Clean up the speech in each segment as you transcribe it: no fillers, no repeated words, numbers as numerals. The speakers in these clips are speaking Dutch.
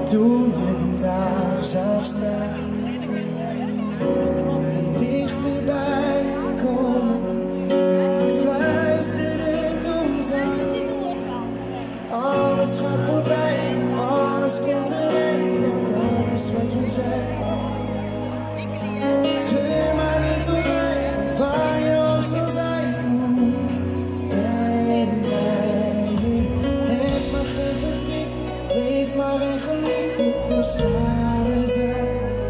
Toen je daar zag staan, om dichterbij te komen, fluisterde toen zacht. Alles gaat voorbij, alles komt terecht, ja, dat is wat je zei. Treur maar niet om mij, waar je ook zal zijn, ik ben bij je. Heb maar geen verdriet, leef maar en geniet tot we samen zijn.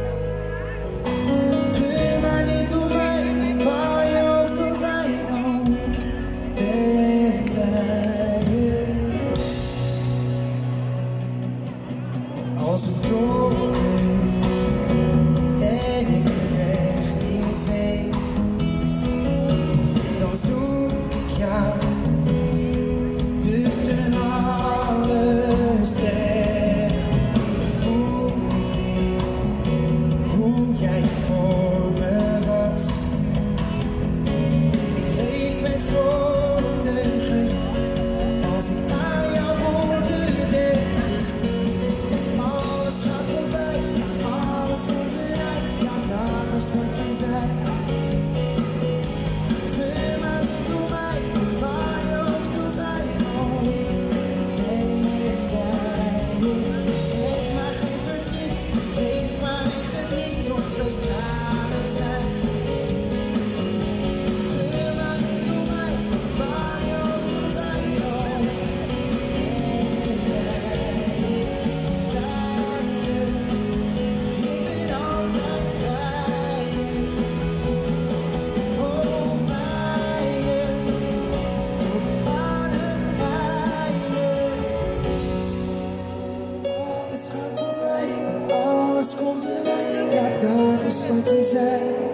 Treur maar niet om mij, waar je ook zal zijn, ik ben bij je. Als het donker is en ik de weg niet weet, dan zoek ik jou tussen alle sterren. Dan voel ik weer hoe jij voor me was. En ik leef met volle teugen als ik aan jouw woorden denk. Alles gaat voorbij, alles komt eruit, ja, dat is wat je zei. Treur maar niet om mij, waar je ook zal zijn, ik ben bij je. Heb maar geen verdriet, leef maar en geniet tot we samen zijn. Treur maar niet om mij, waar je ook zal zijn, ik ben bij je. Ik ben altijd bij je, oh bij je, tot aan het einde. Alles gaat voorbij, alles komt eruit, ja, dat is wat je zei.